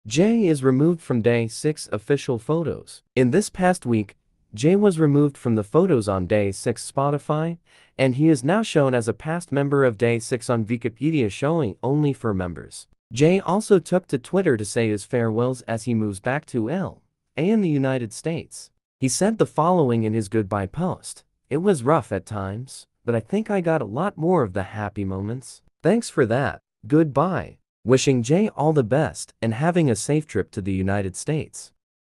Jay is removed from Day6 official photos. In this past week, Jay was removed from the photos on Day6 Spotify, and he is now shown as a past member of Day6 on Wikipedia, showing only for members. Jay also took to Twitter to say his farewells as he moves back to LA in the United States. He said the following in his goodbye post: "It was rough at times, but I think I got a lot more of the happy moments. Thanks for that. Goodbye." Wishing Jay all the best and having a safe trip to the United States.